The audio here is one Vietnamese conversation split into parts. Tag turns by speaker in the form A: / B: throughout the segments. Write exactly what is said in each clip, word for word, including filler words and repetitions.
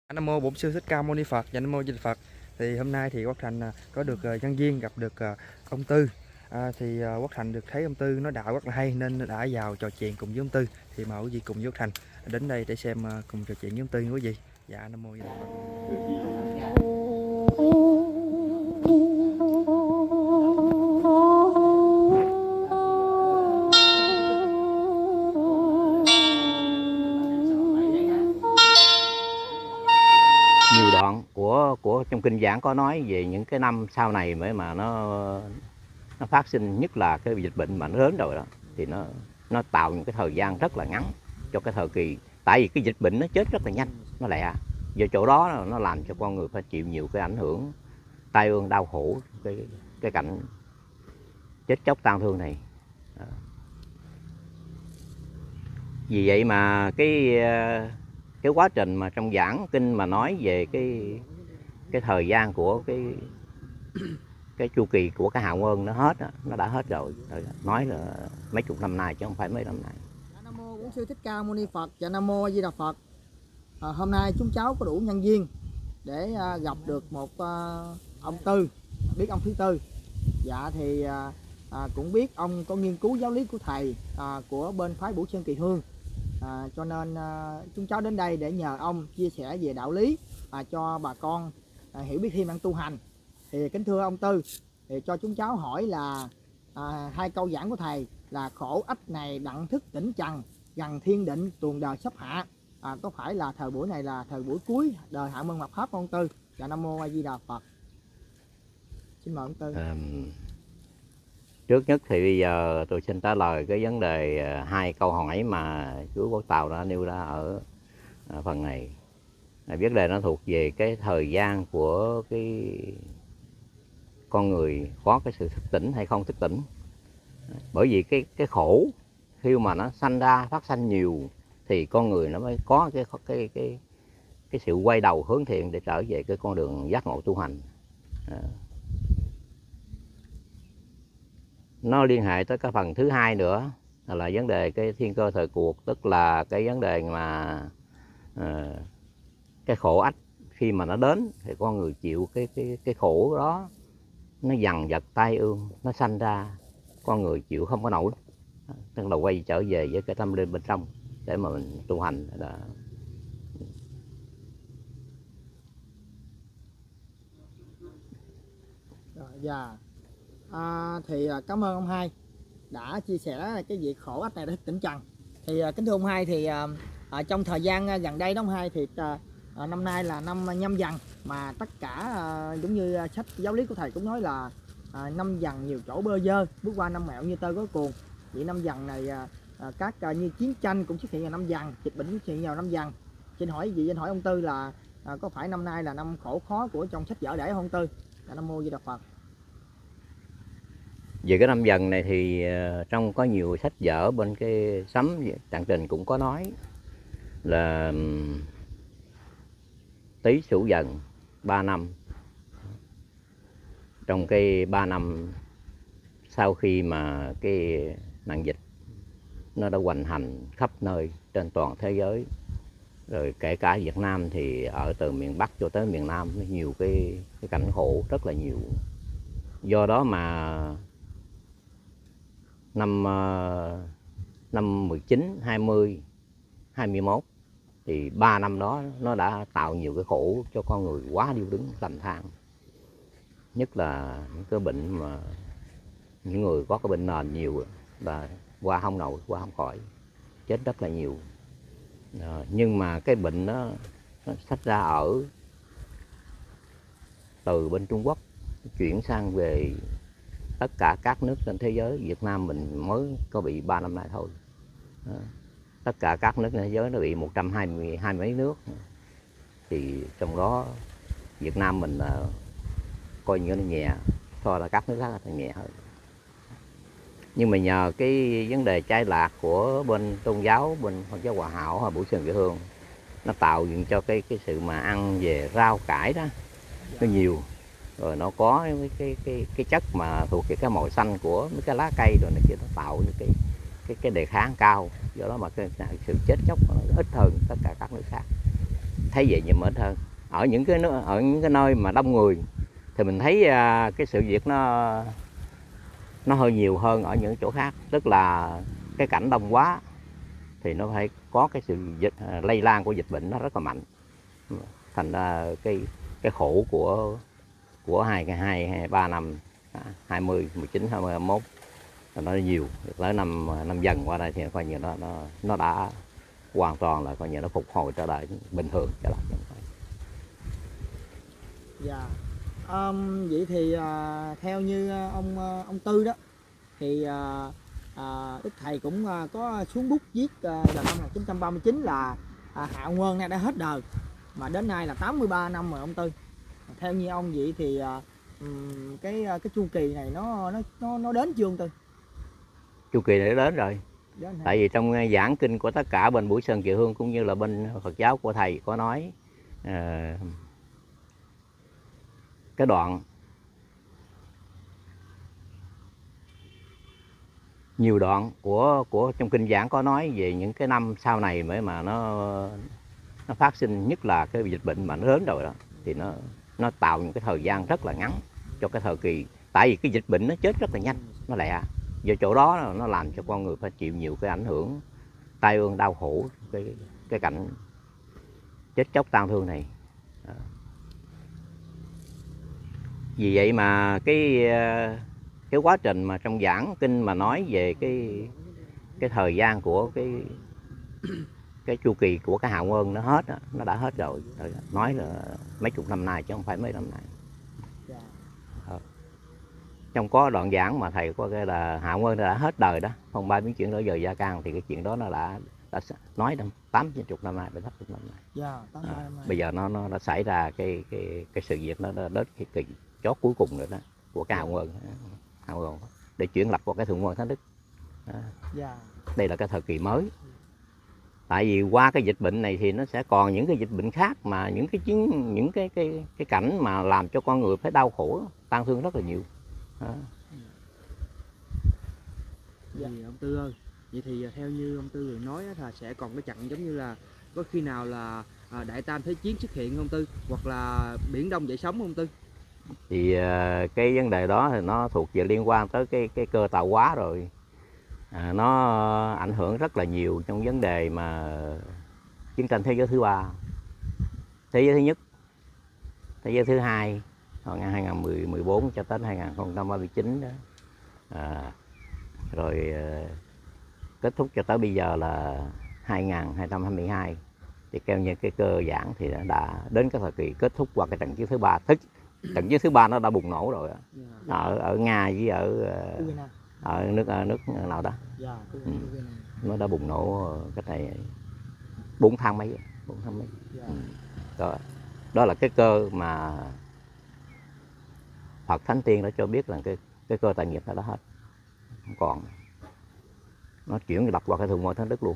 A: Nam mô Bổn Sư Thích Ca Mâu Ni Phật và Nam mô Di Đà Phật. Thì hôm nay thì Quốc Thành có được nhân duyên gặp được ông Tư. À, thì Quốc Thành được thấy ông Tư nói đạo rất là hay nên đã vào trò chuyện cùng với ông Tư. Thì mời quý vị cùng với Quốc Thành đến đây để xem cùng trò chuyện với ông Tư quý vị. Dạ Nam mô Di Đà Phật.
B: Nhiều đoạn của của trong kinh giảng có nói về những cái năm sau này mới mà nó nó phát sinh, nhất là cái dịch bệnh mà nó đến rồi đó, thì nó nó tạo những cái thời gian rất là ngắn cho cái thời kỳ, tại vì cái dịch bệnh nó chết rất là nhanh, nó lẹ, do chỗ đó nó làm cho con người phải chịu nhiều cái ảnh hưởng tai ương đau khổ, cái cái cảnh chết chóc tang thương này. Vì vậy mà cái cái quá trình mà trong giảng kinh mà nói về cái cái thời gian của cái cái chu kỳ của cái hào ơn nó hết, nó đã hết rồi, nói là mấy chục năm nay chứ không phải mấy năm nay.
C: Nam mô Bổn Sư Thích Ca Mâu Ni Phật và Nam mô A Di Đà Phật. À, hôm nay chúng cháu có đủ nhân duyên để à, gặp được một à, ông Tư, biết ông thứ Tư. Dạ thì à, à, cũng biết ông có nghiên cứu giáo lý của thầy à, của bên phái Bửu Sơn Kỳ Hương, à, cho nên à, chúng cháu đến đây để nhờ ông chia sẻ về đạo lý à, cho bà con à, hiểu biết thêm năng tu hành. Thì kính thưa ông Tư, thì cho chúng cháu hỏi là à, hai câu giảng của thầy là khổ ách này đặng thức tỉnh trần, gần thiên định tuồng đời sắp hạ, à, có phải là thời buổi này là thời buổi cuối đời hạ môn mạt pháp ông Tư? Dạ Nam mô A Di Đà Phật. Xin mời ông Tư.
B: À, trước nhất thì bây giờ tôi xin trả lời cái vấn đề hai câu hỏi mà chú Quốc Tàu đã nêu ra ở phần này. Vấn đề nó thuộc về cái thời gian của cái con người có cái sự thức tỉnh hay không thức tỉnh. Bởi vì cái cái khổ khi mà nó sanh ra, phát sanh nhiều thì con người nó mới có cái cái cái cái sự quay đầu hướng thiện để trở về cái con đường giác ngộ tu hành. À. Nó liên hệ tới cái phần thứ hai nữa là vấn đề cái thiên cơ thời cuộc, tức là cái vấn đề mà à, cái khổ ách khi mà nó đến thì con người chịu cái cái cái khổ đó, nó dằn vặt tai ương, nó sanh ra con người chịu không có nổi, tức là quay trở về với cái tâm linh bên trong để mà mình tu hành. Là
C: Dạ à, thì cảm ơn ông hai đã chia sẻ cái việc khổ ách này để tỉnh trần. Thì kính thưa ông hai, thì à, trong thời gian gần đây đó ông hai, thì à, à, năm nay là năm Nhâm Dần, mà tất cả à, giống như sách giáo lý của thầy cũng nói là à, năm Dần nhiều chỗ bơ vơ, bước qua năm Mẹo như tơ có cuồng. Vậy năm Dần này à, à, các à, như chiến tranh cũng xuất hiện vào năm Dần, dịch bệnh xuất hiện vào năm Dần. Xin hỏi gì, xin hỏi ông Tư là à, có phải năm nay là năm khổ khó của trong sách vở để không Tư? Dạ Nam mô Di Đà Phật.
B: về cái năm Dần này thì uh, trong có nhiều sách vở bên cái sấm Trạng Trình cũng có nói là um, Tý Sửu Dần ba năm. Trong cái ba năm sau khi mà cái nạn dịch nó đã hoành hành khắp nơi trên toàn thế giới, rồi kể cả Việt Nam thì ở từ miền Bắc cho tới miền Nam nhiều cái, cái cảnh khổ rất là nhiều. Do đó mà năm năm mười chín, hai mươi, hai mươi mốt thì ba năm đó nó đã tạo nhiều cái khổ cho con người quá điêu đứng lầm than. Nhất là những cái bệnh mà những người có cái bệnh nền nhiều là qua không nổi, qua không khỏi, chết rất là nhiều. À, nhưng mà cái bệnh đó nó xách ra ở từ bên Trung Quốc chuyển sang về tất cả các nước trên thế giới. Việt Nam mình mới có bị ba năm nay thôi. À, tất cả các nước trên thế giới nó bị một trăm hai mươi hai mấy nước, thì trong đó Việt Nam mình là coi như nó nhẹ, so là các nước khác là nhẹ hơn. Nhưng mà nhờ cái vấn đề chai lạc của bên tôn giáo, bên Phật giáo Hòa Hảo hay Bửu Sơn Kỳ Hương, nó tạo dựng cho cái cái sự mà ăn về rau cải đó nó nhiều, rồi nó có cái cái cái, cái chất mà thuộc về cái màu xanh của mấy cái lá cây rồi này kia, nó tạo những cái cái cái đề kháng cao, do đó mà cái sự chết chóc nó ít hơn tất cả các nước khác. thấy vậy nhịn ít hơn. Ở những cái ở những cái nơi mà đông người thì mình thấy à, cái sự việc nó nó hơi nhiều hơn ở những chỗ khác, tức là cái cảnh đông quá thì nó phải có cái sự dịch, lây lan của dịch bệnh nó rất là mạnh, thành ra cái cái khổ của của hai hai hai ba năm hai mươi mười chín hai mươi hai mươi mốt nó nhiều, tới năm năm dần qua đây thì coi như nó nó nó đã hoàn toàn là coi như nó phục hồi trở lại bình thường trở lại.
C: Dạ. Um, vậy thì uh, theo như ông uh, ông Tư đó thì uh, uh, Đức Thầy cũng uh, có xuống bút viết uh, vào năm một nghìn chín trăm ba mươi chín là uh, Hạ Quân này đã hết đời, mà đến nay là tám mươi ba năm rồi ông Tư. Theo như ông vậy thì uh, um, cái cái chu kỳ này nó nó nó nó đến chưa ông Tư?
B: Chu kỳ này đến rồi.
C: Đến hả?
B: Tại vì trong giảng kinh của tất cả bên Bửu Sơn Kiều Hương cũng như là bên Phật giáo của thầy có nói uh, cái đoạn nhiều đoạn của của trong kinh giảng có nói về những cái năm sau này mới mà nó nó phát sinh, nhất là cái dịch bệnh mà nó đến rồi đó, thì nó nó tạo những cái thời gian rất là ngắn cho cái thời kỳ. Tại vì cái dịch bệnh nó chết rất là nhanh, nó lẹ, do chỗ đó nó làm cho con người phải chịu nhiều cái ảnh hưởng tai ương đau khổ, cái cái cảnh chết chóc tang thương này. Vì vậy mà cái cái quá trình mà trong giảng kinh mà nói về cái cái thời gian của cái cái chu kỳ của cái Hạ Quân nó hết, nó đã hết rồi, nói là mấy chục năm nay chứ không phải mấy năm nay. Ờ. Trong có đoạn giảng mà thầy có cái là Hạ Quân đã hết đời đó, không ba biến chuyển đổi giờ gia can, thì cái chuyện đó nó đã đã nói năm tám chục năm nay, bảy chục năm nay.
C: Dạ, tám mươi
B: À,
C: năm nay.
B: bây giờ nó nó đã xảy ra cái cái cái sự việc nó đã đến cái kỳ chót cuối cùng rồi đó của cái Hạ Quân, Hạ Quân để chuyển lập qua cái Thượng Quân Thánh Đức. À,
C: Dạ.
B: đây là cái thời kỳ mới. Tại vì qua cái dịch bệnh này thì nó sẽ còn những cái dịch bệnh khác, mà những cái chiến những cái cái cái cảnh mà làm cho con người phải đau khổ, tang thương rất là nhiều. À.
A: Dạ. Thì ông Tư ơi, vậy thì theo như ông Tư vừa nói là sẽ còn cái chặng giống như là có khi nào là à, Đại Tam Thế Chiến xuất hiện không Tư, hoặc là Biển Đông dậy sóng không Tư?
B: Thì cái vấn đề đó thì nó thuộc về liên quan tới cái cái cơ tạo hóa rồi. À, nó ảnh hưởng rất là nhiều trong vấn đề mà chiến tranh thế giới thứ ba, thế giới thứ nhất, thế giới thứ hai, từ năm hai nghìn mười bốn cho tới hai nghìn không trăm ba mươi chín đó. À, rồi kết thúc cho tới bây giờ là hai nghìn hai trăm hai mươi hai, thì theo như cái cơ giảng thì đã đến cái thời kỳ kết thúc qua cái trận chiến thứ ba. Tức trận chiến thứ ba nó đã bùng nổ rồi, ở ở Nga với ở ở nước ở nước nào đó. Ừ. Nó đã bùng nổ cái này bốn tháng mấy, bốn tháng mấy. Ừ. Đó, đó là cái cơ mà Phật Thánh Tiên đã cho biết là cái cái cơ tài nghiệp nó đã hết, không còn, nó chuyển lập qua cái Thượng Quân Thánh Đức luôn.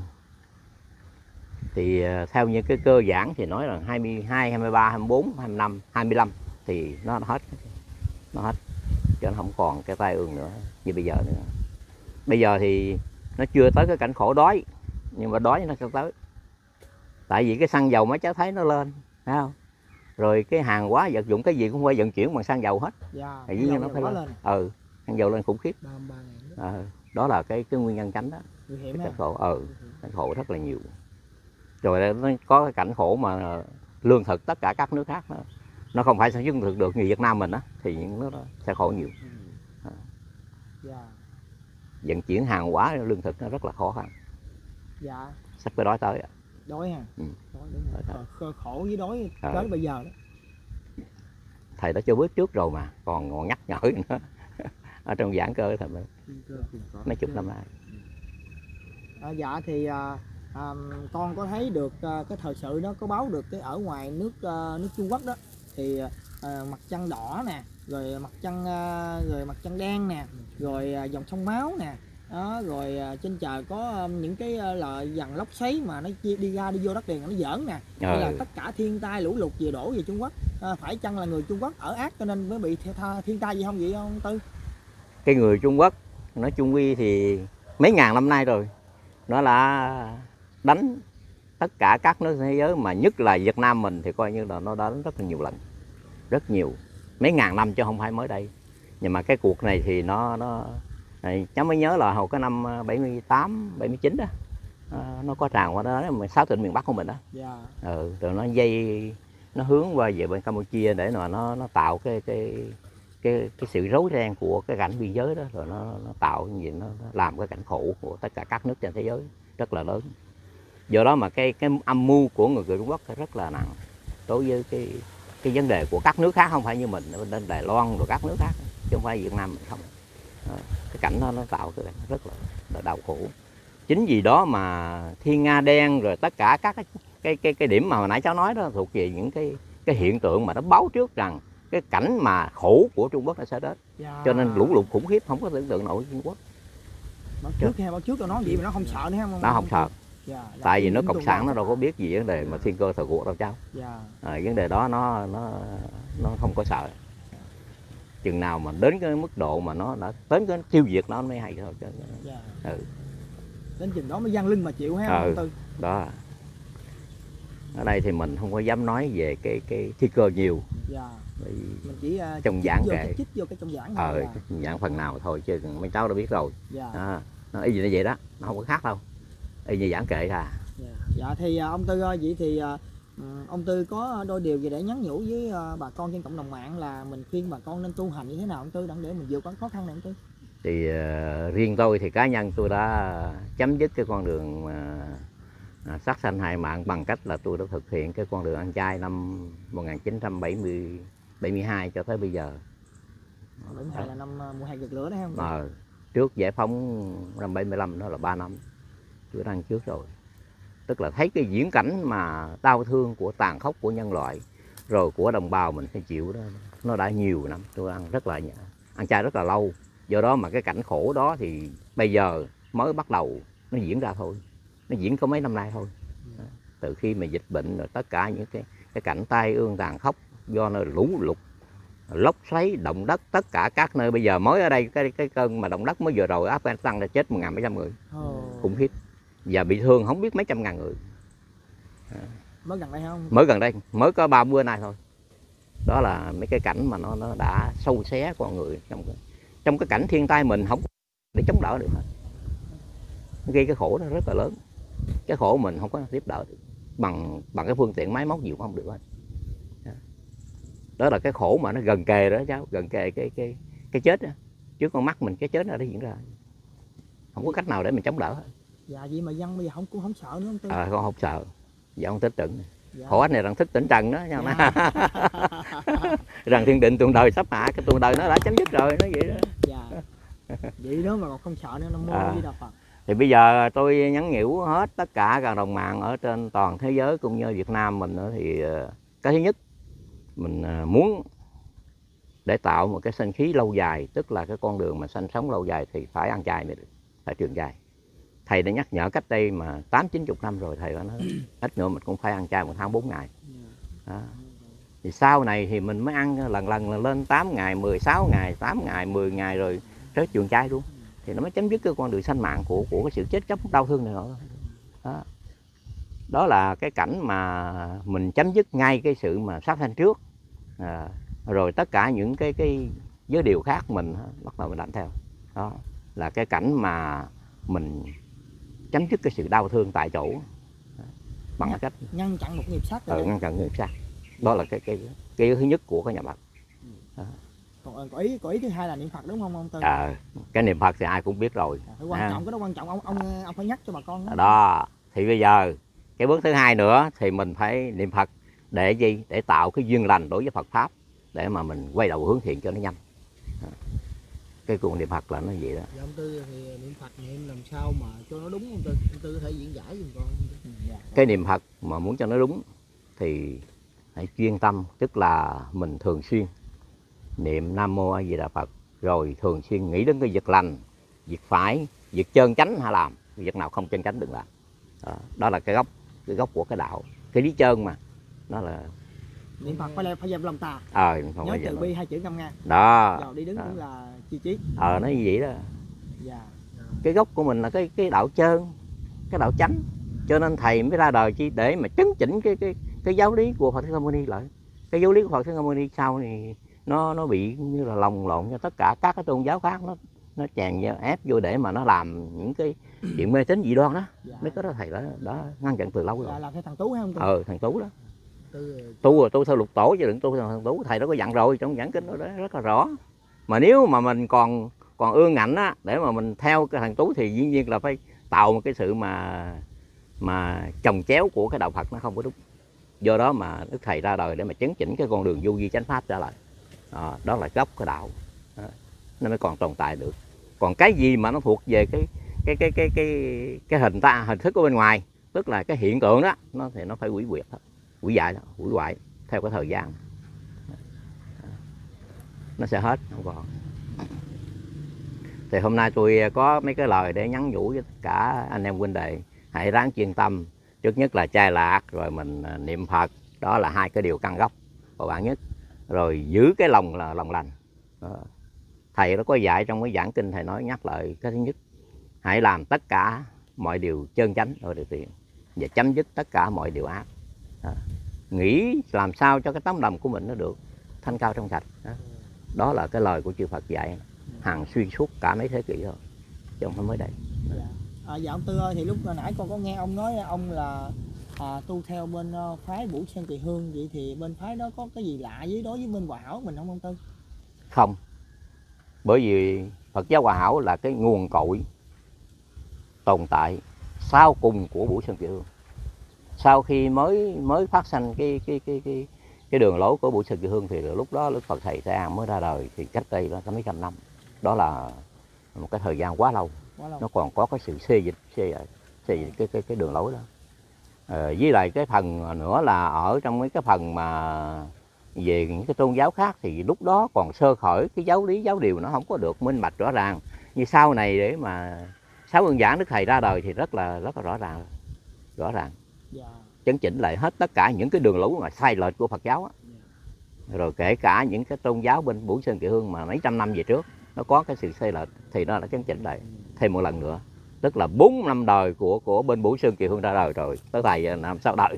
B: Thì theo như cái cơ giảng thì nói là hai mươi hai, hai mươi ba, hai mươi bốn, hai mươi lăm, hai mươi lăm thì nó hết, nó hết, chứ nó không còn cái tai ương nữa như bây giờ nữa. Bây giờ thì nó chưa tới cái cảnh khổ đói, nhưng mà đói nó sẽ tới. Tại vì cái xăng dầu mới cháu thấy nó lên, thấy không? Rồi cái hàng hóa vật dụng cái gì cũng phải vận chuyển bằng xăng dầu hết.
C: Dạ,
B: thì nó phải lên. lên. Ừ, xăng dầu lên khủng khiếp. À, đó là cái cái nguyên nhân chánh đó. Cái cảnh khổ, ừ, cảnh khổ rất là nhiều. Rồi nó có cái cảnh khổ mà lương thực tất cả các nước khác đó, nó không phải sản xuất lương thực được như Việt Nam mình á, thì những nước đó sẽ khổ nhiều. À.
C: Dạ.
B: Vận chuyển hàng hóa lương thực nó rất là khó khăn.
C: Dạ.
B: Sắp tới đói tới à.
C: Đói hả? Ừ. Đói, đói, đói. Khổ với đói tới à. Bây giờ đó.
B: Thầy đã cho biết trước rồi mà, còn còn nhắc nhở nữa. Ở trong giảng cơ thầy mấy chục năm nay.
C: À, dạ thì à, à, con có thấy được à, cái thời sự nó có báo được cái ở ngoài nước à, nước Trung Quốc đó thì à, mặt trăng đỏ nè, rồi mặt trăng à, rồi mặt trăng đen nè, rồi à, dòng sông máu nè, đó, rồi à, trên trời có à, những cái à, là dàn lốc xoáy mà nó đi ra đi vô đất liền nó giỡn nè, ừ. Là tất cả thiên tai lũ lụt về đổ về Trung Quốc. À, phải chăng là người Trung Quốc ở ác cho nên mới bị thiên tai gì không vậy không Tư?
B: Cái người Trung Quốc nói chung quy thì mấy ngàn năm nay rồi, nó là đánh tất cả các nước thế giới, mà nhất là Việt Nam mình thì coi như là nó đã đến rất là nhiều lần, rất nhiều, mấy ngàn năm chứ không phải mới đây. Nhưng mà cái cuộc này thì nó nó này, cháu mới nhớ là hồi cái năm bảy mươi tám, bảy mươi chín đó, nó có tràn qua đó mà sáu tỉnh miền Bắc của mình đó.
C: Dạ.
B: Ừ, rồi nó dây, nó hướng qua về bên Campuchia để mà nó nó tạo cái cái cái cái sự rối ren của cái cảnh biên giới đó, rồi nó, nó tạo như vậy, nó, nó làm cái cảnh khổ của tất cả các nước trên thế giới rất là lớn. Do đó mà cái cái âm mưu của người Trung Quốc rất là nặng đối với cái cái vấn đề của các nước khác, không phải như mình bên Đài Loan rồi các nước khác, chứ không phải Việt Nam mình không. Đó, cái cảnh đó nó tạo cái cảnh rất là, là đau khổ. Chính vì đó mà Thiên Nga đen rồi tất cả các cái cái cái, cái điểm mà hồi nãy cháu nói đó thuộc về những cái cái hiện tượng mà nó báo trước rằng cái cảnh mà khổ của Trung Quốc nó sẽ đến.
C: Dạ.
B: Cho nên lũ lụt khủng khiếp không có tưởng tượng nổi Trung Quốc.
C: Báo trước hay báo trước cho nó gì mà nó không sợ nữa không?
B: Nó không sợ.
C: Dạ.
B: Tại vì nó cộng sản nó đâu có biết gì vấn đề mà thiên cơ thời cuộc đâu cháu.
C: Dạ.
B: À, vấn đề đó nó nó nó không có sợ. Chừng nào mà đến cái mức độ mà nó đã đến cái tiêu diệt nó mới hay thôi.
C: Dạ.
B: Ừ.
C: Đến chừng đó mới giăng lưng mà chịu ha.
B: Ừ.
C: Tư.
B: Đó. Ở đây thì mình không có dám nói về cái cái thiên cơ nhiều.
C: Dạ.
B: Bởi
C: Mình chỉ uh,
B: trong giảng kệ.
C: Chích vô cái trong giảng
B: Ờ,
C: thôi.
B: dạ. Giảng phần nào thôi chứ mấy cháu đã biết rồi.
C: Dạ.
B: À, nó y gì nó vậy đó, nó không có khác đâu. Y như giảng kệ ra.
C: Dạ. Dạ thì uh, ông Tư ơi, vậy thì uh, ông Tư có đôi điều gì để nhắn nhủ với uh, bà con trên cộng đồng mạng là mình khuyên bà con nên tu hành như thế nào ông Tư, đặng để mình vượt qua khó khăn này ông Tư?
B: Thì uh, riêng tôi thì cá nhân tôi đã chấm dứt cái con đường uh, sát sanh hại mạng bằng cách là tôi đã thực hiện cái con đường ăn chay năm một nghìn chín trăm bảy mươi, bảy mươi hai cho tới bây giờ.
C: bảy mươi hai là năm uh, mùa hè rực lửa đấy không?
B: Ờ, trước giải phóng năm bảy mươi lăm đó là ba năm, tôi đã ăn trước rồi. Tức là thấy cái diễn cảnh mà đau thương của tàn khốc của nhân loại rồi của đồng bào mình phải chịu đó, nó đã nhiều năm tôi ăn rất là ăn chay rất là lâu. Do đó mà cái cảnh khổ đó thì bây giờ mới bắt đầu nó diễn ra thôi, nó diễn có mấy năm nay thôi. Từ khi mà dịch bệnh rồi tất cả những cái cái cảnh tai ương tàn khốc do nơi lũ lụt, lốc xoáy, động đất, tất cả các nơi. Bây giờ mới ở đây cái cái cơn mà động đất mới vừa rồi Afghanistan đã chết một ngàn mấy trăm người,
C: oh.
B: khủng khiếp, và bị thương không biết mấy trăm ngàn người.
C: Mới gần đây không?
B: Mới gần đây, mới có ba bữa nay thôi. Đó là mấy cái cảnh mà nó nó đã sâu xé con người trong cái, trong cái cảnh thiên tai mình không để chống đỡ được hết. Nó gây cái khổ đó rất là lớn. Cái khổ mình không có tiếp đỡ được bằng bằng cái phương tiện máy móc gì cũng không được hết. Đó là cái khổ mà nó gần kề đó cháu, gần kề cái cái cái chết đó. Trước con mắt mình cái chết nó đã diễn ra. Không có cách nào để mình chống đỡ hết.
C: Dạ vậy mà dân bây giờ không cũng không sợ nữa không Tư?
B: Ờ, con không sợ. Dạ không thức tỉnh.
C: Dạ.
B: Khổ này rằng thức tỉnh trần đó.
C: Dạ.
B: Rằng thiên định tuần đời sắp hạ, cái tuần đời nó đã chấm dứt rồi, nó vậy đó.
C: Dạ. Vậy đó mà còn không sợ nữa, Nam Mô
B: À.
C: Di Đà Phật.
B: Thì bây giờ tôi nhắn nhủ hết tất cả các đồng mạng ở trên toàn thế giới cũng như Việt Nam mình nữa, thì cái thứ nhất mình muốn để tạo một cái sinh khí lâu dài, tức là cái con đường mà sanh sống lâu dài thì phải ăn chay mới được, phải trường chay. Thầy đã nhắc nhở cách đây mà tám chín chục năm rồi, thầy đã nói ít nữa mình cũng phải ăn chay một tháng bốn ngày. Đó. Thì sau này thì mình mới ăn lần lần là lên tám ngày, mười sáu ngày, tám ngày, mười ngày rồi tới trường chay luôn. Thì nó mới chấm dứt cái con đường sanh mạng của của cái sự chết chóc đau thương này nữa. Đó. Đó là cái cảnh mà mình chấm dứt ngay cái sự mà sát sanh trước. À, rồi tất cả những cái cái giới điều khác mình bắt đầu mình làm theo. Đó là cái cảnh mà mình chấm dứt cái sự đau thương tại chỗ bằng
C: Ngăn,
B: cách
C: ngăn chặn một nghiệp sát.
B: ừ, ngăn chặn nghiệp sát. Đó là cái cái cái thứ nhất của cái nhà Phật. Đó.
C: Còn có ý có ý thứ hai là niệm Phật đúng không ông Tư?
B: À, cái niệm Phật thì ai cũng biết rồi.
C: À, quan trọng, cái đó quan trọng, ông ông ông phải nhắc cho bà con đó.
B: Đó thì bây giờ cái bước thứ hai nữa thì mình phải niệm Phật để gì? Để tạo cái duyên lành đối với Phật pháp, để mà mình quay đầu hướng thiện cho nó nhanh. Cái cuồng niệm Phật là nó vậy đó.
C: Dạ, ông Tư thì niệm Phật niệm làm sao mà cho nó đúng ông Tư? Ông Tư có thể diễn giải giùm con. Dạ.
B: Cái niệm Phật mà muốn cho nó đúng thì hãy chuyên tâm, tức là mình thường xuyên niệm Nam Mô A Di Đà Phật, rồi thường xuyên nghĩ đến cái việc lành, việc phải, việc chân chánh hãy làm, việc nào không chân chánh đừng làm. Đó, đó là cái gốc, cái gốc của cái đạo, cái lý trơn mà nó là
C: niệm Phật phải phải dẹp lòng tà.
B: Ờ, à,
C: nhớ từ bi hai chữ ngâm ngang.
B: Đó.
C: Rồi đi đứng
B: Đó.
C: cũng là chi trí.
B: Ờ, nó như vậy đó.
C: Dạ.
B: Cái gốc của mình là cái cái đạo trơn, cái đạo chánh, cho nên thầy mới ra đời chi để mà chấn chỉnh cái cái cái giáo lý của Phật Thích Ca Mâu Ni lại. Cái giáo lý của Phật Thích Ca Mâu Ni sau thì nó nó bị như là lồng lộn cho tất cả các cái tôn giáo khác, nó nó chèn vô, ép vô để mà nó làm những cái chuyện mê tín dị đoan đó.
C: Dạ.
B: Mấy cái đó thầy đã, đã ngăn chặn từ lâu rồi.
C: Dạ, là cái thằng Tú hay không?
B: Ờ thằng Tú đó.
C: Tư...
B: Tu rồi tu theo lục tổ chứ đừng tu theo thằng Tú. Thầy đó có dặn rồi, trong giảng kinh đó, đó rất là rõ. Mà nếu mà mình còn còn ương ngạnh á để mà mình theo cái thằng Tú thì dĩ nhiên là phải tạo một cái sự mà mà chồng chéo của cái đạo Phật nó không có đúng. Do đó mà Đức Thầy ra đời để mà chấn chỉnh cái con đường vô vi chánh pháp trở lại. À, đó là gốc cái đạo. À, nó mới còn tồn tại được. Còn cái gì mà nó thuộc về cái cái cái cái cái cái hình ta hình thức của bên ngoài, tức là cái hiện tượng đó, nó thì nó phải hủy diệt thôi, hủy hoại, hủy hoại theo cái thời gian. Nó sẽ hết không còn. Thì hôm nay tôi có mấy cái lời để nhắn nhủ với tất cả anh em huynh đệ, hãy ráng chuyên tâm. Trước nhất là chay lạc, rồi mình niệm Phật, đó là hai cái điều căn gốc của bạn nhất. Rồi giữ cái lòng là lòng lành. Thầy nó có dạy trong cái giảng kinh, thầy nói nhắc lại cái thứ nhất, hãy làm tất cả mọi điều chân chánh ở điều thiện và chấm dứt tất cả mọi điều ác. À, nghĩ làm sao cho cái tấm lòng của mình nó được thanh cao trong sạch. Đó, đó là cái lời của chư Phật dạy hàng xuyên suốt cả mấy thế kỷ rồi, chứ không phải mới đây.
C: Dạ. À, dạ ông Tư ơi, thì lúc nãy con có nghe ông nói ông là à, tu theo bên uh, phái Bửu Sơn Kỳ Hương, vậy thì bên phái đó có cái gì lạ với đối với bên Hòa Hảo mình không ông Tư?
B: Không, bởi vì Phật giáo Hòa Hảo là cái nguồn cội tồn tại sau cùng của Bửu Sơn Kỳ Hương. Sau khi mới mới phát sanh cái cái cái cái cái đường lối của Bửu Sơn Kỳ Hương thì lúc đó Đức Phật Thầy Tây An mới ra đời, thì cách đây là mấy trăm năm. Đó là một cái thời gian quá lâu.
C: Quá lâu.
B: Nó còn có cái sự xê dịch xê xê dịch cái cái cái đường lối đó. À, với lại cái phần nữa là ở trong mấy cái phần mà về những cái tôn giáo khác thì lúc đó còn sơ khởi, cái giáo lý giáo điều nó không có được minh bạch rõ ràng. Như sau này để mà sáu ơn giảng Đức Thầy ra đời thì rất là rất là rõ ràng, rõ ràng.
C: Dạ.
B: Chấn chỉnh lại hết tất cả những cái đường lối mà sai lệch của Phật giáo á. Rồi kể cả những cái tôn giáo bên Bửu Sơn Kỳ Hương mà mấy trăm năm về trước nó có cái sự sai lệch thì nó đã chấn chỉnh lại thêm một lần nữa. Tức là bốn năm đời của của bên Bửu Sơn Kỳ Hương ra đời rồi, tới thầy làm sao đời.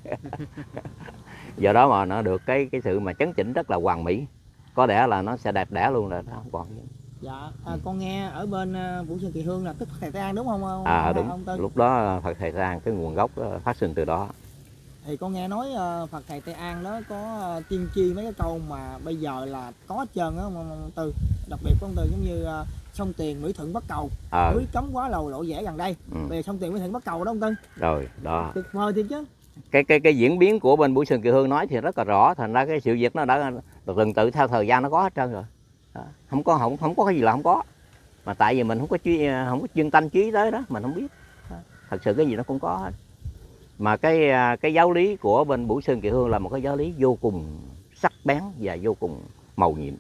B: Do đó mà nó được cái cái sự mà chấn chỉnh rất là hoàn mỹ. Có lẽ là nó sẽ đẹp đẽ luôn rồi, nó không còn gì.
C: Dạ, à, con nghe ở bên uh, Bửu Sơn Kỳ Hương là tức Thầy Tây An đúng không ông?
B: À đúng,
C: ông Tư?
B: lúc đó Phật Thầy Tây An cái nguồn gốc phát sinh từ đó.
C: Thì con nghe nói uh, Phật Thầy Tây An đó có uh, tiên tri mấy cái câu mà bây giờ là có hết trơn á ông, ông Tư. Đặc biệt của ông Tư giống như uh, sông Tiền Mỹ Thuận Bắc Cầu,
B: Ờ.
C: núi cấm quá lầu lộ vẻ gần đây.
B: Ừ.
C: Bây giờ sông Tiền Mỹ Thuận Bắc Cầu đó ông Tư.
B: Rồi, đó.
C: Tuyệt vời thiệt chứ.
B: Cái cái cái diễn biến của bên Bửu Sơn Kỳ Hương nói thì rất là rõ, thành ra cái sự việc nó đã tuần tự theo thời gian nó có hết trơn rồi. Đó. Không có không không có cái gì là không có. Mà tại vì mình không có chuyên không có chuyên tâm trí tới đó, mình không biết. Đó. Thật sự cái gì nó cũng có hết. Mà cái cái giáo lý của bên Bửu Sơn Kỳ Hương là một cái giáo lý vô cùng sắc bén và vô cùng màu nhiệm.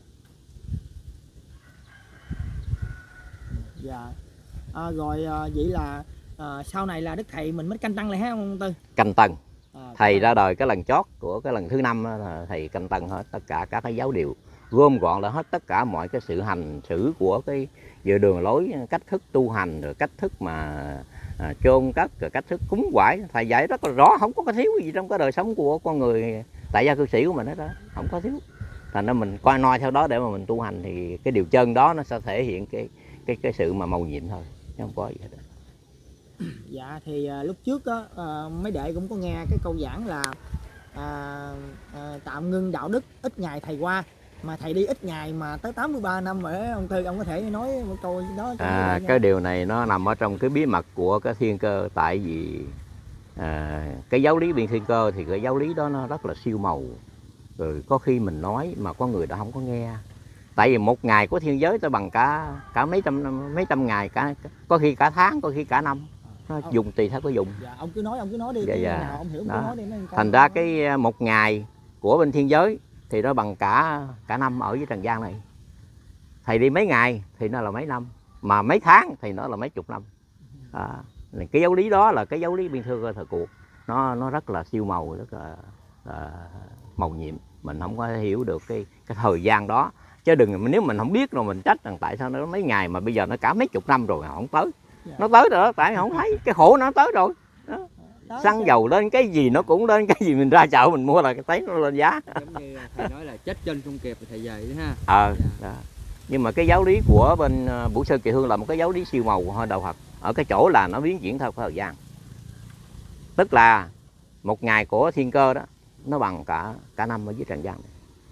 C: Dạ. À, rồi à, vậy là à, sau này là Đức Thầy mình mới canh tăng lại ha ông Tư?
B: Canh tân.
C: À,
B: Thầy ra đời cái lần chót của cái lần thứ năm là thầy canh tân hết tất cả các cái giáo điều, gom gọn lại hết tất cả mọi cái sự hành xử của cái về đường lối, cách thức tu hành, rồi cách thức mà à, chôn cất, rồi cách thức cúng quải. Thầy dạy rất là rõ, không có cái thiếu gì trong cái đời sống của con người tại gia cư sĩ của mình hết đó, không có thiếu. Thành ra mình coi noi theo đó để mà mình tu hành thì cái điều chân đó nó sẽ thể hiện cái cái cái sự mà màu nhiệm thôi, chứ không có gì hết.
C: Dạ thì à, lúc trước á, à, mấy đệ cũng có nghe cái câu giảng là à, à, tạm ngưng đạo đức ít ngày thầy qua, mà thầy đi ít ngày mà tới tám mươi ba năm rồi đó ông Tư, ông có thể nói một câu đó cho
B: À, cái điều này nó nằm ở trong cái bí mật của cái thiên cơ, tại vì à, cái giáo lý biên thiên cơ thì cái giáo lý đó nó rất là siêu màu, rồi có khi mình nói mà có người đã không có nghe. Tại vì một ngày của thiên giới tới bằng cả cả mấy trăm mấy trăm ngày, cả có khi cả tháng, có khi cả năm. Nó
C: ông,
B: dùng tùy theo cái dùng.
C: Dạ, ông cứ nói ông cứ nói đi,
B: Dạ,
C: cái
B: dạ.
C: nào ông hiểu ông cứ nói đi.
B: Thành ra cái một ngày của bên thiên giới thì nó bằng cả cả năm ở với trần gian này. Thầy đi mấy ngày thì nó là mấy năm, mà mấy tháng thì nó là mấy chục năm. À, cái giáo lý đó là cái giáo lý biên thư cơ thời cuộc, nó nó rất là siêu màu, rất là, là màu nhiệm. Mình không có hiểu được cái cái thời gian đó, chứ đừng nếu mình không biết rồi mình trách rằng tại sao nó mấy ngày mà bây giờ nó cả mấy chục năm rồi không tới.
C: Dạ.
B: Nó tới rồi đó, tại không thấy cái khổ nó tới rồi đó.
C: Đó,
B: xăng
C: cái-
B: dầu lên cái gì nó cũng lên, cái gì mình ra chợ mình mua là thấy nó lên giá.
A: Giống như thầy nói là chết trên không kịp thì thầy về đó ha.
B: Ờ
A: Dạ.
B: đó. Nhưng mà cái giáo lý của bên ờ, Vũ Sơn Kỳ Hương là một cái giáo lý siêu màu của đạo Phật, ở cái chỗ là nó biến chuyển theo thời gian. Tức là một ngày của thiên cơ đó nó bằng cả cả năm ở dưới trần gian.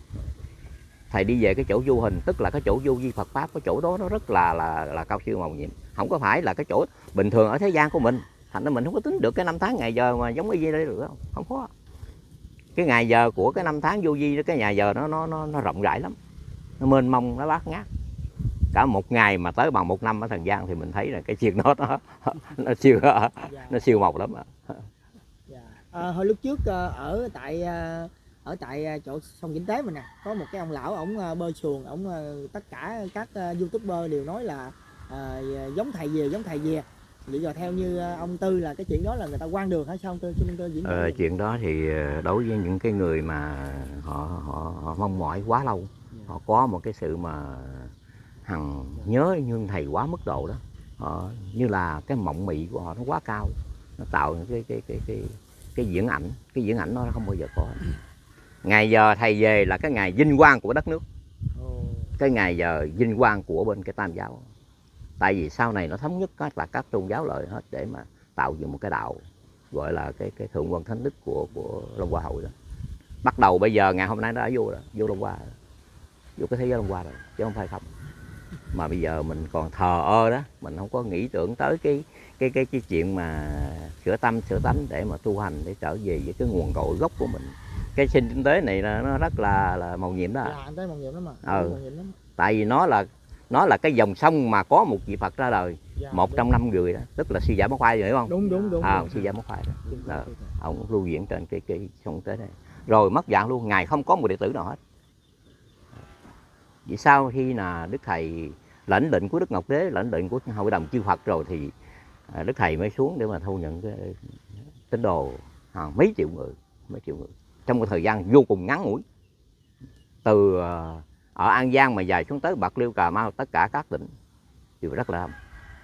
B: Thầy đi về cái chỗ vô hình, tức là cái chỗ vô vi Phật pháp, cái chỗ đó nó rất là là là cao siêu màu nhiệm, không có phải là cái chỗ bình thường ở thế gian của mình. Thành ra mình không có tính được cái năm tháng ngày giờ mà giống cái gì đây được không? Không có. Cái ngày giờ của cái năm tháng vô vi, cái ngày giờ nó nó nó, nó rộng rãi lắm, nó mênh mông, nó bát ngát. Cả một ngày mà tới bằng một năm ở thần gian thì mình thấy là cái chuyện đó nó nó siêu
C: Dạ.
B: nó siêu màu lắm.
C: Dạ. À, hồi lúc trước à, ở tại à, ở tại à, chỗ sông Vĩnh Tế mình nè, có một cái ông lão, ổng à, bơi xuồng, ổng à, tất cả các à, youtuber đều nói là à, giống thầy về, giống thầy về. Vậy giờ theo như à, ông Tư là cái chuyện đó là người ta quan đường hả sao ông Tư? Xin ông Tư diễn
B: Ờ,
C: giải.
B: chuyện đó thì đối với những cái người mà họ họ, họ mong mỏi quá lâu, họ có một cái sự mà hằng nhớ nhưng thầy quá mức độ đó, họ, như là cái mộng mị của họ nó quá cao, nó tạo những cái cái cái cái cái diễn ảnh, cái diễn ảnh nó không bao giờ có. Ngày giờ thầy về là cái ngày vinh quang của đất nước, cái ngày giờ vinh quang của bên cái Tam giáo. Tại vì sau này nó thống nhất các là các tôn giáo lợi hết để mà tạo dựng một cái đạo gọi là cái cái thượng quân thánh đức của của Long Hoa hội đó. Bắt đầu bây giờ ngày hôm nay nó đã vô rồi, vô Long Hoa, vô cái thế giới Long Hoa rồi chứ không phải không. Mà bây giờ mình còn thờ ơ đó, mình không có nghĩ tưởng tới cái cái cái cái chuyện mà sửa tâm sửa tánh để mà tu hành, để trở về với cái nguồn cội gốc của mình. Cái sinh tinh tế này là nó rất là là màu nhiệm đó.
C: Dạ, tới màu nhiệm lắm mà.
B: Ừ.
C: Màu nhiệm lắm.
B: Tại vì nó là nó là cái dòng sông mà có một vị Phật ra đời,
C: Dạ,
B: một
C: đúng.
B: trong năm người đó, tức là sư giả Móc Khoai, hiểu không?
C: Đúng đúng đúng.
B: À,
C: đúng.
B: sư giả Móc Khoai đó.
C: Đúng,
B: Đó.
C: đúng.
B: Ông lưu diễn trên cái cái sông tế này, rồi mất dạng luôn, ngài không có một đệ tử nào hết. Vì sau khi là Đức Thầy lãnh định của Đức Ngọc Đế, lãnh định của Hội đồng chư Phật rồi thì Đức Thầy mới xuống để mà thu nhận cái tín đồ à, mấy triệu người, mấy triệu người trong một thời gian vô cùng ngắn ngủi, từ ở An Giang mà dài xuống tới Bạc Liêu, Cà Mau, tất cả các tỉnh đều rất là đông.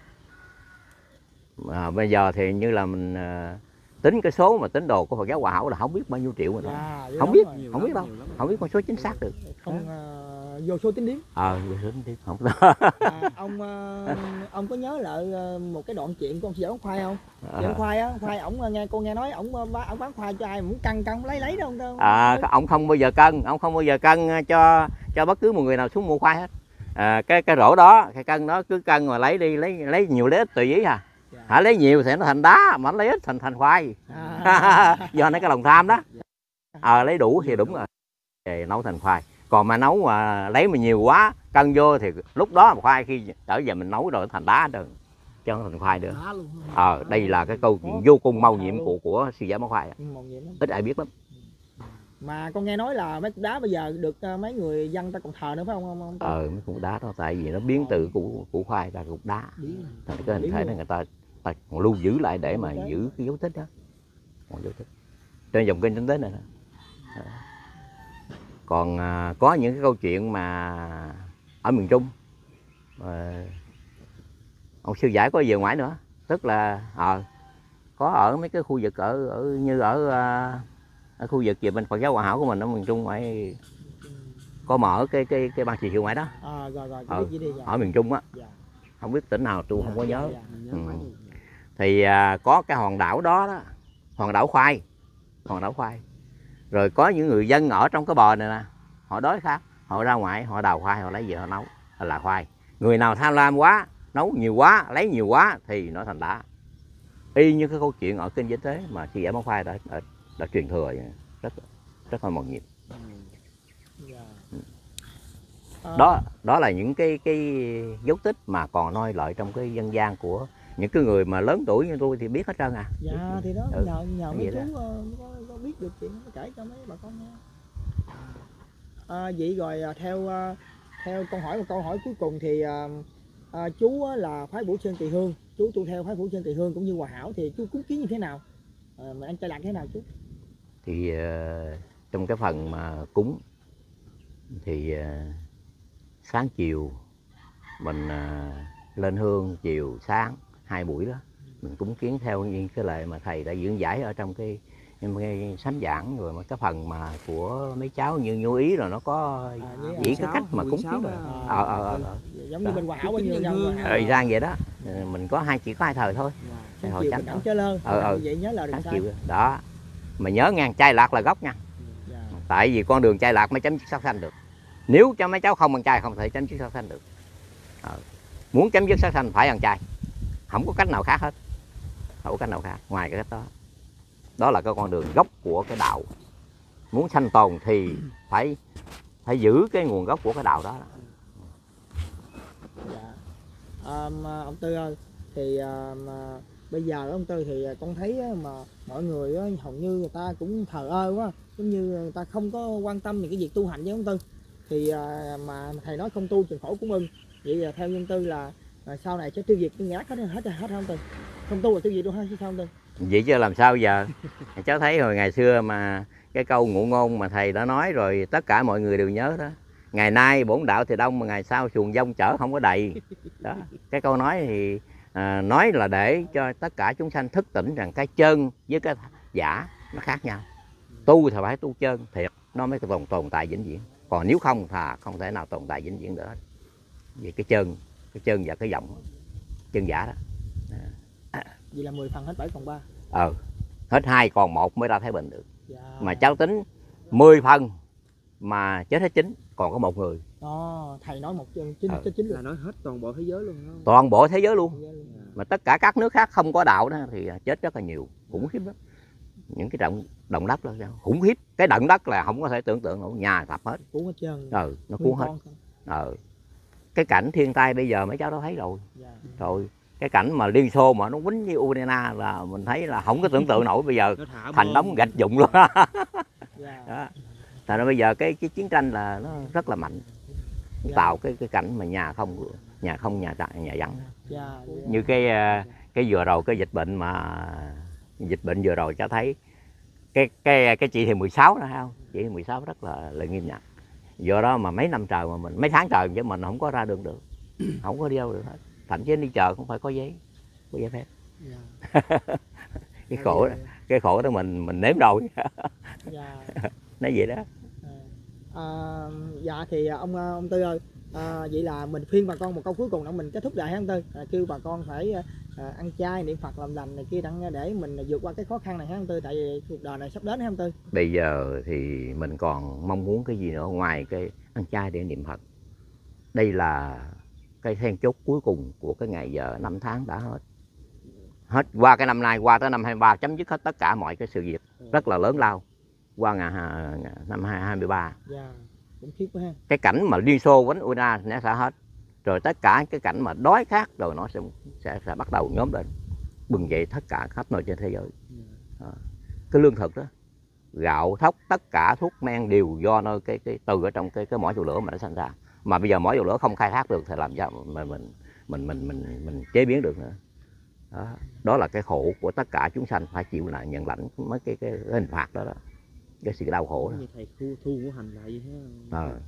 B: À, bây giờ thì như là mình à, tính cái số mà tín đồ của Phật giáo Hòa Hảo là không biết bao nhiêu triệu rồi đó.
C: Dạ, vậy
B: Không
C: lắm
B: biết,
C: rồi.
A: Nhiều
B: không
A: lắm,
B: biết đâu,
A: nhiều lắm.
B: không biết con số chính xác được.
C: Không uh, vô số tính điếm.
B: Ờ, à, không.
C: À, ông uh, ông có nhớ lại uh, một cái đoạn chuyện của ông Sư Giả Móc Khoai không? Dạ, ông Khoai á, Khoai ổng uh, nghe con nghe nói ổng uh, bán, bán khoai cho ai muốn cân cân lấy lấy đâu đâu.
B: À, ông không bao giờ cân, ông không bao giờ cân cho cho bất cứ một người nào xuống mua khoai hết. À, cái cái rổ đó, cái cân đó cứ cân mà lấy đi, lấy lấy nhiều lấy ít tùy ý à.
C: Dạ.
B: Hả, lấy nhiều thì nó thành đá, mà lấy ít thành thành khoai.
C: À.
B: Do nó cái lòng tham đó. À, lấy đủ thì đúng rồi, thì nấu thành khoai. Còn mà nấu mà lấy mà nhiều quá cân vô thì lúc đó mà khoai khi trở về mình nấu rồi thành đá hết rồi, chứ không thành khoai nữa. Ờ, à, đây là cái câu chuyện vô cùng mâu nhiệm của của sư giả Móc Khoai, ít ai biết lắm.
C: Mà con nghe nói là mấy cục đá bây giờ được mấy người dân ta còn thờ nữa phải không ông?
B: Ờ, mấy cục đá đó tại vì nó biến từ củ củ khoai ra cục đá, thành cái hình thể này người ta, ta còn lưu giữ lại để mà giữ cái dấu tích đó, còn dấu tích trên dòng kênh Tinh Tế này. Còn à, có những cái câu chuyện mà ở miền Trung à, ông sư giải có về ngoài nữa, tức là à, có ở mấy cái khu vực ở, ở như ở, ở khu vực về bên Phật giáo Hòa Hảo của mình ở miền Trung ngoài, có mở cái cái cái ban trì hiệu ngoại đó.
C: À, rồi, rồi,
B: ờ,
C: đi,
B: ở miền Trung á,
C: dạ.
B: Không biết tỉnh nào tôi
C: Dạ,
B: không có
C: dạ,
B: nhớ.
C: dạ,
B: Ừ. Thì à, có cái hòn đảo đó, đó hòn đảo khoai, hòn đảo khoai. Rồi có những người dân ở trong cái bờ này nè, họ đói khát, họ ra ngoài họ đào khoai, họ lấy về họ nấu là khoai. Người nào tham lam quá, nấu nhiều quá, lấy nhiều quá thì nó thành đá. Y như cái câu chuyện ở kinh Vĩnh Tế mà sư giả Móc Khoai đã, đã, đã truyền thừa rất rất là màu nhiệm. Đó đó là những cái cái dấu tích mà còn noi lợi trong cái dân gian của những cái người mà lớn tuổi như tôi thì biết hết trơn à.
C: Dạ thì đó,
B: ừ.
C: nhờ nhờ mấy chú
B: đó.
C: có, có biết được chuyện nó kể cho mấy bà con nghe. À, vậy rồi theo theo câu hỏi một câu hỏi cuối cùng thì à, chú là phái Vũ Sơn Kỳ Hương, chú tu theo phái Vũ Sơn Kỳ Hương cũng như Hòa Hảo thì chú cúng kiến như thế nào? À, mà anh Trai Lạc thế nào chú?
B: Thì uh, trong cái phần mà cúng thì uh, sáng chiều mình uh, lên hương, chiều sáng hai buổi đó mình cúng kiến theo những cái lời mà thầy đã diễn giải ở trong cái, cái sám giảng, rồi mà cái phần mà của mấy cháu như Nhu Ý rồi nó có
C: À, như
B: chỉ
C: sáu,
B: cái cách mà
C: mười
B: cúng
C: sáu
B: kiến
C: đó.
B: rồi.
C: À,
B: ờ ờ ờ
C: giống như bên Hòa Hảo bao nhiêu nhân
B: ờ ra vậy đó. Mình có hai chỉ có hai thời thôi.
C: Xong
B: hồi
C: chiều
B: chánh
C: mình
B: thôi.
C: đẳng chớ lơn.
B: Ờ, ờ.
C: Vậy nhớ lời đừng
B: Sáng
C: sai.
B: chiều đó. Mà nhớ ngang chay lạc là gốc nha.
C: Dạ.
B: Tại vì con đường chay lạc mới chấm dứt sát sanh được. Nếu cho mấy cháu không ăn chay không thể chấm dứt sát sanh được. Ờ. Muốn chấm dứt sát sanh phải ăn chay. Không có cách nào khác hết. Không có cách nào khác ngoài cái cách đó. Đó là cái con đường gốc của cái đạo. Muốn sanh tồn thì phải phải giữ cái nguồn gốc của cái đạo đó.
C: Dạ. À, mà ông Tư ơi, thì à, mà bây giờ ông Tư thì con thấy mà mọi người á, hầu như người ta cũng thờ ơ quá, giống như người ta không có quan tâm những cái việc tu hành với ông Tư. Thì à, mà thầy nói không tu trường khổ cũng ưng. Vậy là theo ông Tư là à, sau này sẽ tiêu diệt cái ngã hết hết hết không Tư? Không tu là tiêu diệt luôn hay sao ông Tư?
B: Vậy chứ làm sao giờ? Cháu thấy hồi ngày xưa mà cái câu ngụ ngôn mà thầy đã nói rồi, tất cả mọi người đều nhớ đó. Ngày nay bổn đạo thì đông mà ngày sau xuồng dông chở không có đầy. Đó, cái câu nói thì à, nói là để cho tất cả chúng sanh thức tỉnh rằng cái chân với cái giả nó khác nhau. Tu thì phải tu chân thiệt, nó mới tồn tồn tại vĩnh viễn. Còn nếu không thì không thể nào tồn tại vĩnh viễn được hết. Vì cái chân, cái chân và cái giọng, chân giả đó. À.
C: Vậy là mười phần hết bảy còn ba.
B: Ờ, hết hai còn một mới ra Thái Bình được.
C: Dạ.
B: Mà cháu tính mười phần mà chết hết chín, còn có một người.
C: Đó, thầy nói một chín
B: Ừ.
C: chín
A: Là nói hết toàn bộ thế giới luôn đó.
B: Toàn bộ thế giới luôn. Mà tất cả các nước khác không có đạo đó thì chết rất là nhiều, khủng khiếp lắm. Những cái động động đất đó khủng khiếp, cái động đất là không có thể tưởng tượng nổi, nhà sập hết.
C: Cuốn hết trơn.
B: Ừ, nó cuốn hết. Ừ. Cái cảnh thiên tai bây giờ mấy cháu đã thấy rồi.
C: Dạ.
B: Rồi cái cảnh mà Liên Xô mà nó quýnh với Ukraine là mình thấy là không có tưởng tượng nổi, bây giờ thành đống gạch dụng luôn.
C: Dạ.
B: Đó. Tại ra bây giờ cái cái chiến tranh là nó rất là mạnh,
C: Dạ.
B: tạo cái cái cảnh mà nhà không nhà không nhà nhà vắng.
C: Dạ. Dạ.
B: Như cái cái vừa rồi cái dịch bệnh mà dịch bệnh vừa rồi cho thấy cái cái cái chỉ thị mười sáu đó không? Chỉ thị mười sáu rất là là nghiêm ngặt. Do đó mà mấy năm trời mà mình mấy tháng trời chứ mình không có ra đường được, không có đi đâu được hết. Thậm chí đi chợ cũng phải có giấy, có giấy phép.
C: Dạ.
B: Cái khổ đó, cái khổ đó mình mình nếm rồi.
C: Dạ.
B: Nói vậy đó.
C: À, dạ thì ông ông Tư ơi, à, vậy là mình khuyên bà con một câu cuối cùng để mình kết thúc lại ha ông Tư, à, kêu bà con phải à, ăn chay niệm Phật làm lành này kia đặng để mình vượt qua cái khó khăn này ha ông Tư, tại vì cuộc đời này sắp đến ha ông Tư.
B: Bây giờ thì mình còn mong muốn cái gì nữa ngoài cái ăn chay để niệm Phật. Đây là cái then chốt cuối cùng của cái ngày giờ năm tháng đã hết. Hết qua cái năm nay, qua tới năm hai mươi ba chấm dứt hết tất cả mọi cái sự việc rất là lớn lao. Qua ngày năm hai mươi ba.
C: Dạ, cũng khiếp quá ha.
B: Cái cảnh mà Liên Xô quánh Ukraine nó sẽ hết. Rồi tất cả cái cảnh mà đói khát rồi nó sẽ sẽ, sẽ bắt đầu nhóm lên, bừng dậy tất cả khắp nơi trên thế giới. À, cái lương thực đó, gạo thóc, tất cả thuốc men đều do nơi cái cái từ ở trong cái cái mỏ dầu lửa mà nó sinh ra. Mà bây giờ mỏ dầu lửa không khai thác được thì làm sao mà mình mình mình mình mình chế biến được nữa. Đó, đó là cái khổ của tất cả chúng sanh phải chịu lại nhận lãnh mấy cái, cái, cái hình phạt đó đó, cái sự đau khổ đó.
A: Như thầy thu thu của hành lại ha.
B: À.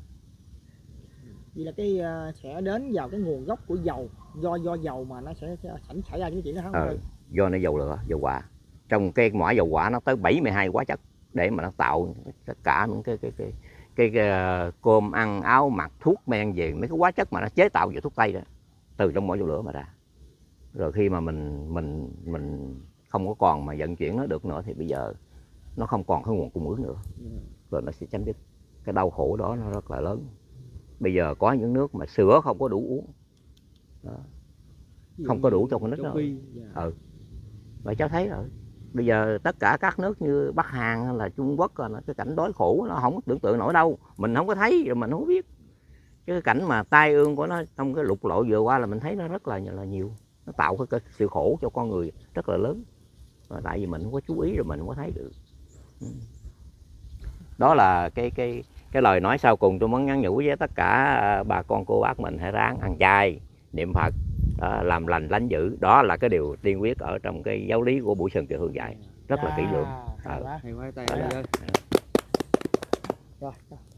C: Vậy là cái uh, sẽ đến vào cái nguồn gốc của dầu, do do dầu mà nó sẽ, sẽ xảy ra những chuyện đó hả?
B: Ờ, do nó dầu lửa, dầu hỏa. Trong cái mỏ dầu hỏa nó tới bảy mươi hai hóa chất để mà nó tạo tất cả những cái cái cái cái, cái, cái cơm ăn áo mặc thuốc men về mấy cái hóa chất mà nó chế tạo về thuốc tây đó, từ trong mỏ dầu lửa mà ra. Rồi khi mà mình mình mình không có còn mà vận chuyển nó được nữa thì bây giờ nó không còn cái nguồn cung ứng nữa, rồi nó sẽ chấm dứt. Cái đau khổ đó nó rất là lớn. Bây giờ có những nước mà sữa không có đủ uống đó. Không có đủ cho con nít đâu. Ừ. Và cháu thấy rồi, bây giờ tất cả các nước như Bắc Hàn hay là Trung Quốc là cái cảnh đói khổ nó không tưởng tượng nổi đâu, mình không có thấy rồi mình không biết. Cái cảnh mà tai ương của nó trong cái lục lộ vừa qua là mình thấy nó rất là là nhiều, nó tạo cái, cái sự khổ cho con người rất là lớn. Và tại vì mình không có chú ý rồi mình không có thấy được. Đó là cái cái cái lời nói sau cùng tôi muốn nhắn nhủ với tất cả bà con cô bác mình, hãy ráng ăn chay, niệm Phật, đó, làm lành lánh dữ. Đó là cái điều tiên quyết ở trong cái giáo lý của Buổi Sơn Kiều Hương dạy rất là kỹ lưỡng.
C: Hay quá.
A: Hay quá tay
B: Đó.
A: ơi.
C: Rồi.